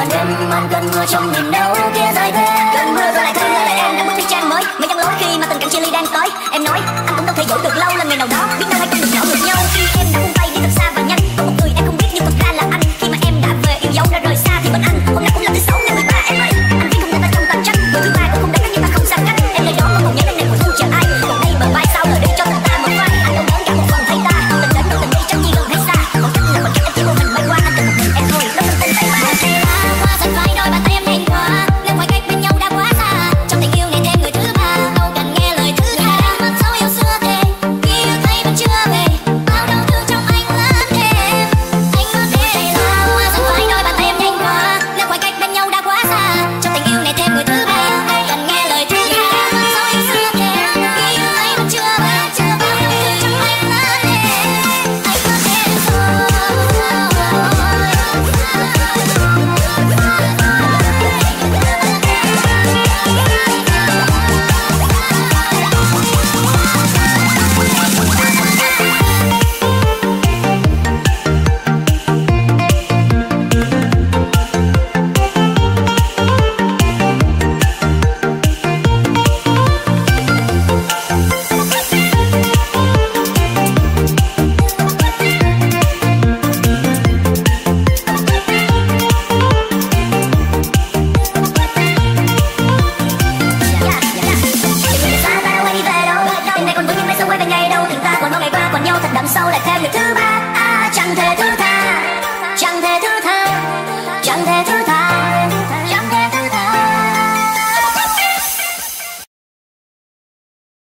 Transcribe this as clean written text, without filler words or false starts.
màn đêm màn cơn mưa trong niềm đau kia dài thêm. Cơn mưa rồi lại thương lại em đã bước đi trang mới. Mấy trong lối khi mà tình cảnh chia ly đang tới. Em nói anh cũng đâu thể dỗ được lâu lên ngày nào đó. Biết đâu hay tin được